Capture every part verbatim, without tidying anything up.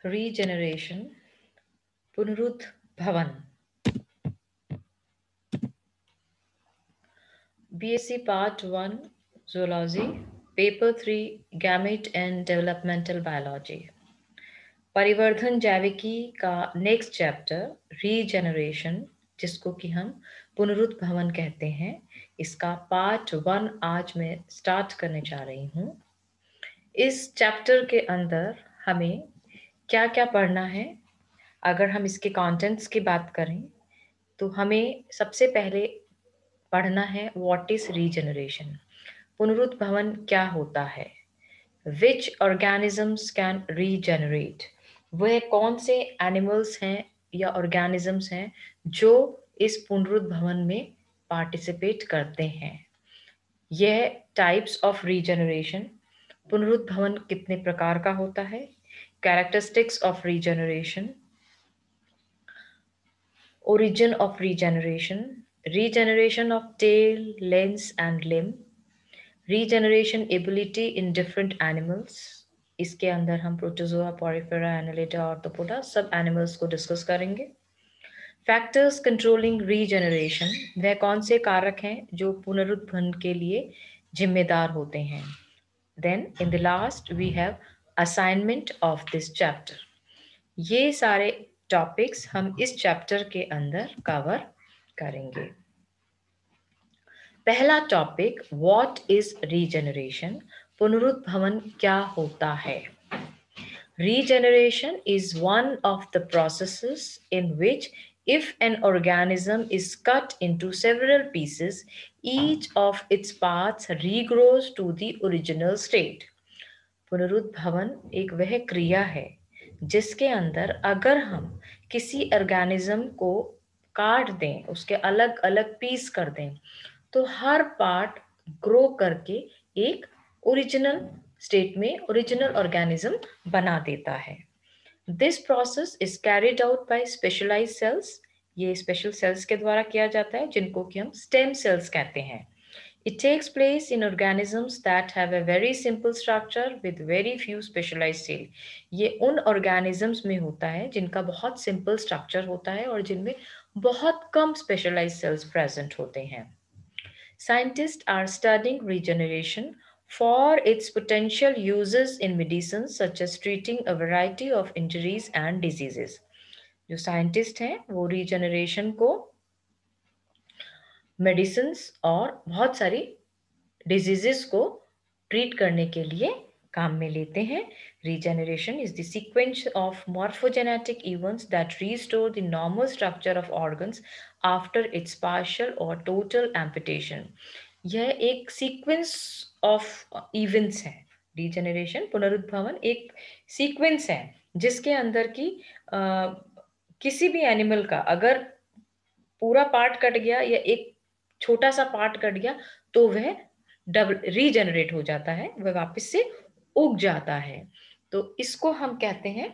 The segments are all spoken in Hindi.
रीजेनरेशन, पुनरुद्भवन। BSc part one zoology, paper three gamete and developmental biology. परिवर्धन जैविकी का नेक्स्ट चैप्टर रीजेनरेशन, जिसको कि हम पुनरुद्भवन कहते हैं, इसका पार्ट वन आज मैं स्टार्ट करने जा रही हूँ। इस चैप्टर के अंदर हमें क्या क्या पढ़ना है? अगर हम इसके कंटेंट्स की बात करें तो हमें सबसे पहले पढ़ना है व्हाट इज रीजेनरेशन, पुनरुद्भवन क्या होता है। विच ऑर्गेनिजम्स कैन रीजेनरेट, वह कौन से एनिमल्स हैं या ऑर्गेनिजम्स हैं जो इस पुनरुद्भवन में पार्टिसिपेट करते हैं। यह टाइप्स ऑफ रीजेनरेशन, पुनरुद्भवन कितने प्रकार का होता है, characteristics of regeneration, origin of regeneration, regeneration of tail, lens and limb, regeneration ability in different animals। इसके अंदर हम प्रोटोजोआ, पॉरीफेरा, एनालिडा, ऑर्थोपोडा सब एनिमल्स को डिस्कस करेंगे। फैक्टर्स कंट्रोलिंग रीजेनरेशन, वह कौन से कारक हैं जो पुनरुत्थान के लिए जिम्मेदार होते हैं। Then in the last we have assignment of this chapter. ये सारे टॉपिक्स हम इस चैप्टर के अंदर कवर करेंगे। पहला टॉपिक व्हाट इज रीजेनरेशन, पुनरुद्भवन क्या होता है। Regeneration is one of the processes in which if an organism is cut into several pieces, each of its parts regrows to the original state। पुनरुद्भवन एक वह क्रिया है जिसके अंदर अगर हम किसी ऑर्गेनिज्म को काट दें, उसके अलग अलग पीस कर दें, तो हर पार्ट ग्रो करके एक ओरिजिनल स्टेट में ओरिजिनल ऑर्गेनिज्म बना देता है। This process is carried out by specialised cells, ये स्पेशल सेल्स के द्वारा किया जाता है जिनको कि हम स्टेम सेल्स कहते हैं। It takes place in organisms that have a very simple structure with very few specialized cells। ये उन organisms में होता है जिनका बहुत simple structure होता है और जिनमें बहुत कम specialized cells present होते हैं। Scientists are studying regeneration for its potential uses in medicine such as treating a variety of injuries and diseases। जो scientist हैं वो regeneration को medicines और बहुत सारी डिजीजेस को ट्रीट करने के लिए काम में लेते हैं। Regeneration is the sequence of morphogenetic events that restore the normal structure of organs after its partial और टोटल एम्पुटेशन। यह एक सीक्वेंस ऑफ इवेंट्स है। रीजेनरेशन, पुनरुद्भवन एक सीक्वेंस है जिसके अंदर की आ, किसी भी एनिमल का अगर पूरा पार्ट कट गया या एक छोटा सा पार्ट कट गया तो वह डबल रीजेनरेट हो जाता है, वह वापस से उग जाता है। तो इसको हम कहते हैं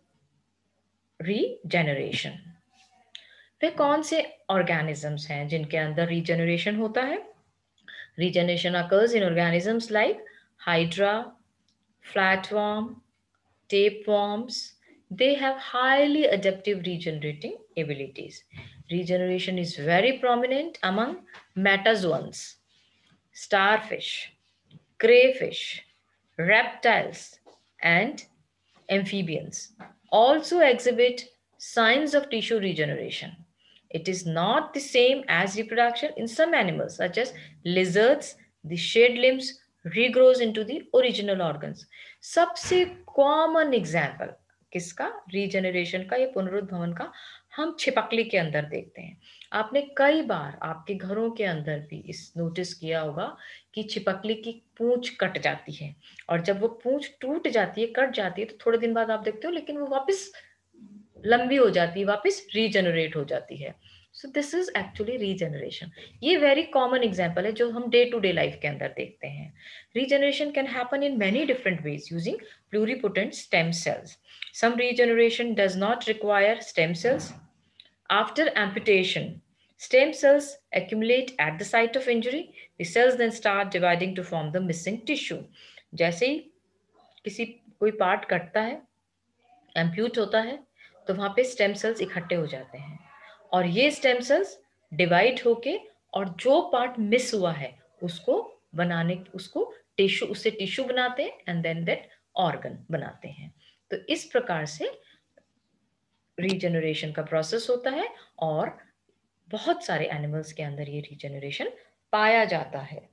रीजेनरेशन। वे कौन से ऑर्गेनिजम्स हैं जिनके अंदर रीजेनरेशन होता है। Regeneration occurs in organisms like hydra, flatworm, tapeworms। They have highly adaptive regenerating abilities। Regeneration is very prominent among metazoans, starfish, crayfish, reptiles, and amphibians also exhibit signs of tissue regeneration. It is not the same as reproduction in some animals, such as lizards. The shed limbs regrows into the original organs। सबसे कॉमन एग्जाम्पल किसका, रीजेनरेशन का या पुनरुद्भवन का, हम छिपकली के अंदर देखते हैं। आपने कई बार आपके घरों के अंदर भी इस नोटिस किया होगा कि छिपकली की पूंछ कट जाती है और जब वो पूंछ टूट जाती है, कट जाती है, तो थोड़े दिन बाद आप देखते हो लेकिन वो वापस लंबी हो जाती है, वापस रीजेनरेट हो जाती है। So this is actually regeneration. ये वेरी कॉमन एग्जाम्पल है जो हम डे टू डे लाइफ के अंदर देखते हैं। Regeneration can happen in many different ways using pluripotent stem cells. Some regeneration does not require stem cells. After amputation, stem cells accumulate at the site of injury। The cells then start dividing to form the missing tissue। जैसे ही किसी कोई पार्ट कटता है एम्प्यूट होता है तो वहां पे स्टेम सेल्स इकट्ठे हो जाते हैं और ये स्टेम सेल्स डिवाइड होके और जो पार्ट मिस हुआ है उसको बनाने उसको टिश्यू उससे टिश्यू बनाते हैं एंड देन दैट ऑर्गन बनाते हैं। तो इस प्रकार से रीजनरेशन का प्रोसेस होता है और बहुत सारे एनिमल्स के अंदर ये रीजनरेशन पाया जाता है।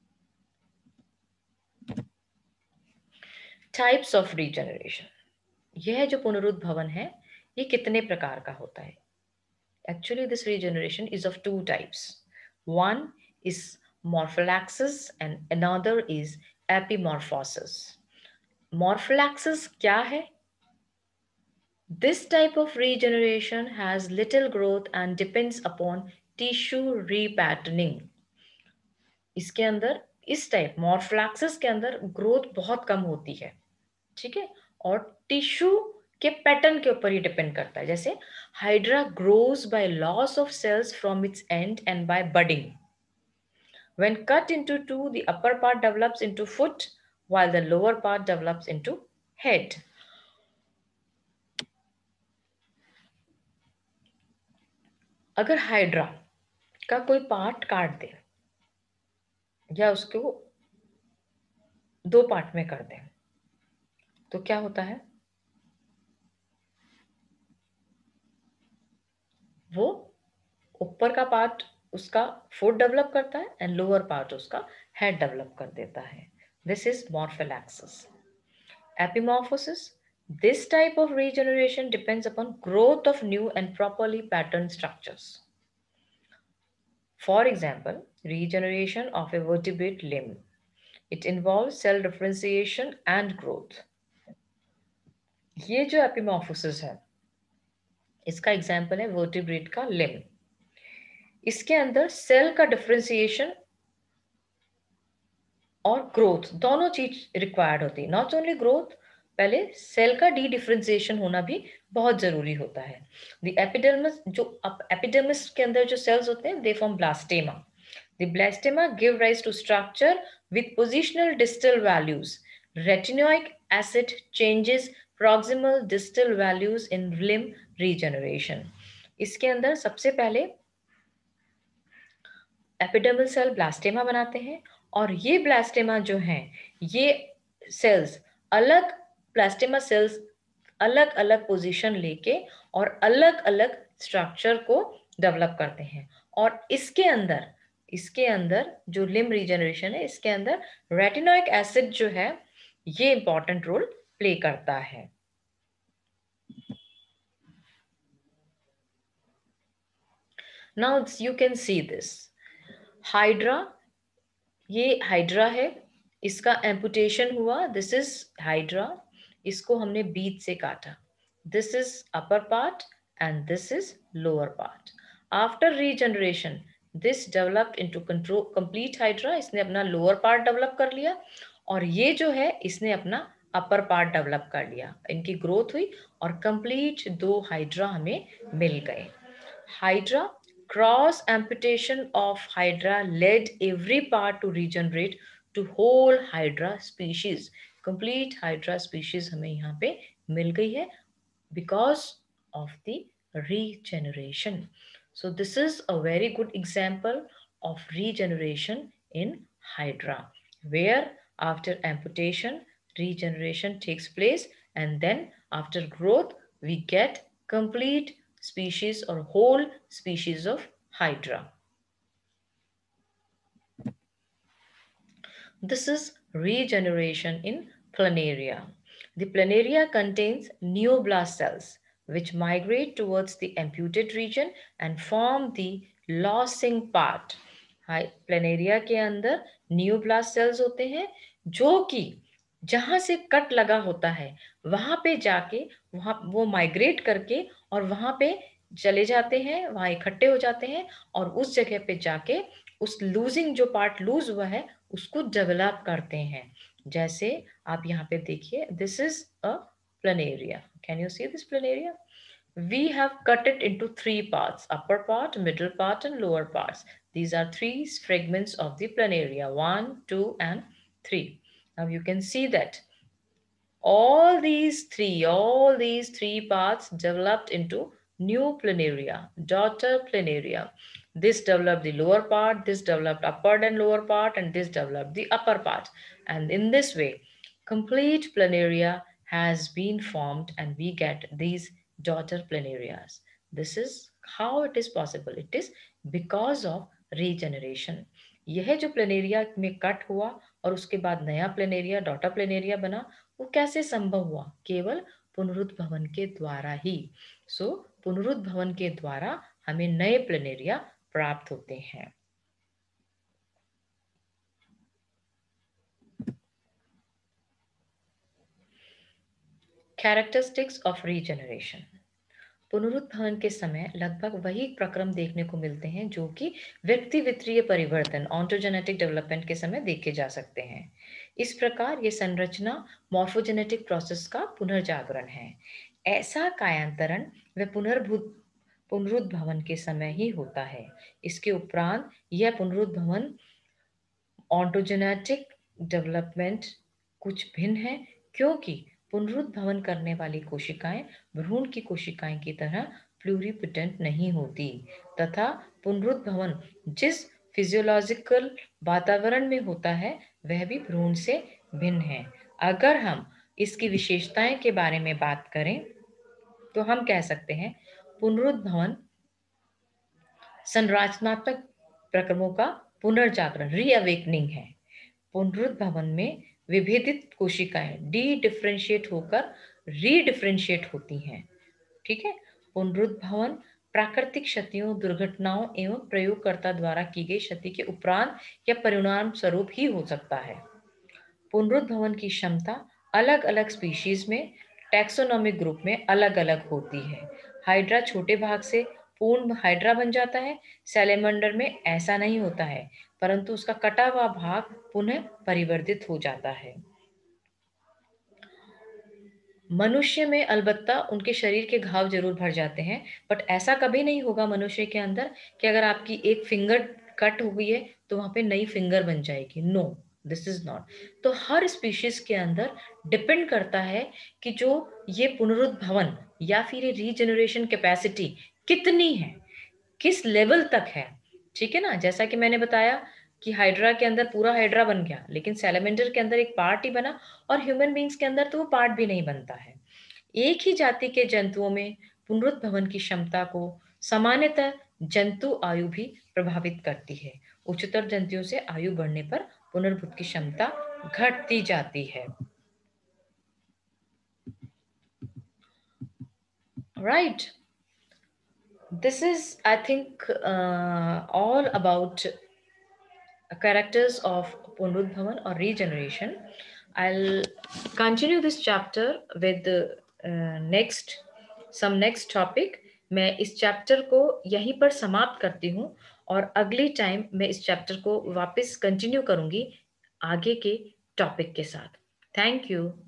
टाइप्स ऑफ रीजनरेशन, यह जो पुनरुद्भवन है ये कितने प्रकार का होता है? Actually, this regeneration is of two types. One is morphallaxis and another is epimorphosis. Morphallaxis क्या है? This type of regeneration has little growth and depends upon tissue repatterning. इसके अंदर इस टाइप morphallaxis के अंदर ग्रोथ बहुत कम होती है, ठीक है, और टिश्यू के पैटर्न के ऊपर ही डिपेंड करता है। जैसे hydra grows by loss of cells from its end end by budding. When cut into two, the upper part develops into foot while the lower part develops into head. अगर हाइड्रा का कोई पार्ट काट दे या उसको दो पार्ट में कर दे तो क्या होता है? वो ऊपर का पार्ट उसका फुट डेवलप करता है एंड लोअर पार्ट उसका हेड डेवलप कर देता है। This is morphallaxis. Epimorphosis, this type of regeneration depends upon growth of new and properly patterned structures. For example, regeneration of a vertebrate limb. It involves cell differentiation and growth. ये जो एपिमॉर्फोसिस है इसका एग्जाम्पल है वर्टिब्रेट का लिम्ब। इसके अंदर सेल का डिफरेंशिएशन और ग्रोथ दोनों चीज रिक्वायर्ड होती है। नॉट ओनली ग्रोथ, पहले सेल का डी डिफरेंशिएशन होना भी बहुत जरूरी होता है। द एपिडर्मिस, जो एपिडर्मिस के अंदर जो सेल्स होते हैं they form blastema. The blastema give rise to structure with positional distal values. Retinoic acid changes proximal distal values in limb regeneration. इसके अंदर सबसे पहले एपिडर्मल सेल ब्लास्टेमा बनाते हैं और ये ब्लास्टेमा जो हैं ये सेल्स अलग ब्लास्टेमा सेल्स अलग अलग पोजीशन लेके और अलग अलग स्ट्रक्चर को डेवलप करते हैं। और इसके अंदर इसके अंदर जो लिम्ब रीजनरेशन है इसके अंदर रेटिनोइक एसिड जो है ये इंपॉर्टेंट रोल प्ले करता है। Now you can see this hydra, ये हाइड्रा है, इसका एम्पुटेशन हुआ, दिस इज हाइड्रा, इसको हमने बीच से काटा, this is upper part and this is lower part. After regeneration this developed into control complete hydra, इसने अपना लोअर पार्ट डेवलप कर लिया और ये जो है इसने अपना अपर पार्ट डेवलप कर लिया, इनकी ग्रोथ हुई और कंप्लीट दो हाइड्रा हमें मिल गए। Hydra cross amputation of hydra led every part to regenerate to whole hydra species. Complete hydra species हमें यहाँ पे मिल गई है because of the regeneration. So this is a very good example of regeneration in hydra, where after amputation regeneration takes place and then after growth we get complete species or whole species of hydra. This is regeneration in planaria. The planaria contains neoblast cells which migrate towards the amputated region and form the losing part. Planaria के अंदर न्यूब्लास्ट सेल्स होते हैं जो कि जहां से कट लगा होता है वहां पे जाके वहां वो माइग्रेट करके और वहां पे चले जाते हैं, वहां इकट्ठे हो जाते हैं और उस जगह पे जाके उस लूजिंग जो पार्ट लूज हुआ है उसको डेवलप करते हैं। जैसे आप यहाँ पे देखिए, this is a planaria, can you see this planaria? We have cut it into three parts: upper part, middle part and lower parts. These are three fragments of the planaria, one, two and three. Now you can see that All these three, all these three parts developed into new planaria, daughter planaria. This developed the lower part, this developed upper and lower part, and this developed the upper part. And in this way, complete planaria has been formed and we get these daughter planarias. This is how it is possible. It is because of regeneration. यह जो प्लेनेरिया में कट हुआ और उसके बाद नया प्लेनेरिया डॉटर प्लेनेरिया बना, वो कैसे संभव हुआ? केवल पुनरुद्भवन के द्वारा ही. सो so, पुनरुद्भवन के द्वारा हमें नए प्लेनेरिया प्राप्त होते हैं. Characteristics of regeneration. पुनरुत्थान के समय लगभग वही प्रक्रम देखने को मिलते हैं जो कि व्यक्ति वित्तीय परिवर्तन ऑन्टोजेनेटिक डेवलपमेंट के समय देखे जा सकते हैं. इस प्रकार ये संरचना मॉर्फोजेनेटिक प्रोसेस का पुनर्जागरण है. ऐसा कायांतरण व पुनर्भूत पुनरुद्भवन के समय ही होता है. इसके उपरांत यह पुनरुद्भवन ऑन्टोजेनेटिक डेवलपमेंट कुछ भिन्न है, क्योंकि पुनरुद्भवन करने वाली कोशिकाएं भ्रूण की कोशिकाएं की तरह प्लूरिपोटेंट नहीं होती तथा पुनरुद्भवन जिस फिजियोलॉजिकल वातावरण में होता है वह भी भ्रूण से भिन्न है. अगर हम इसकी विशेषताएं के बारे में बात करें तो हम कह सकते हैं पुनरुद्भवन संरचनात्मक प्रक्रमों का पुनर्जागरण रीअवेकनिंग है. पुनरुद्भवन में विभेदित कोशिकाएं डी डिफरेंशिएट होकर रीडिफरेंशिएट होती हैं. ठीक है. पुनरुद्भवन प्राकृतिक क्षतियों, दुर्घटनाओं एवं प्रयोगकर्ता द्वारा की गई क्षति के उपरांत या परिणाम स्वरूप ही हो सकता है. पुनरुद्भवन की क्षमता अलग अलग स्पीशीज में टैक्सोनॉमिक ग्रुप में अलग अलग होती है. हाइड्रा छोटे भाग से पूर्ण हाइड्रा बन जाता है. सैलेमंडर में ऐसा नहीं होता है, परंतु उसका कटा हुआ भाग पुनः परिवर्तित हो जाता है. मनुष्य में अलबत्ता उनके शरीर के घाव जरूर भर जाते हैं, बट ऐसा कभी नहीं होगा मनुष्य के अंदर कि अगर आपकी एक फिंगर कट हो गई है तो वहां पे नई फिंगर बन जाएगी. No, this is not. तो हर स्पीशीज के अंदर डिपेंड करता है कि जो ये पुनरुद्भवन या फिर ये रीजनरेशन कैपेसिटी कितनी है, किस लेवल तक है. ठीक है ना. जैसा कि मैंने बताया कि हाइड्रा के अंदर पूरा हाइड्रा बन गया, लेकिन सैलेमेंडर के अंदर एक पार्ट ही बना और ह्यूमन बींग्स के अंदर तो वो पार्ट भी नहीं बनता है. एक ही जाति के जंतुओं में पुनरुद्भवन की क्षमता को सामान्यतः जंतु आयु भी प्रभावित करती है. उच्चतर जंतुओं से आयु बढ़ने पर पुनर्भूत की क्षमता घटती जाती है. Right. This is, I think, uh, all about characters of Punrudbhavan or regeneration. I'll continue this chapter with the uh, next some next topic. मैं इस चैप्टर को यहीं पर समाप्त करती हूँ और अगली टाइम मैं इस चैप्टर को वापस कंटिन्यू करूँगी आगे के टॉपिक के साथ. Thank you.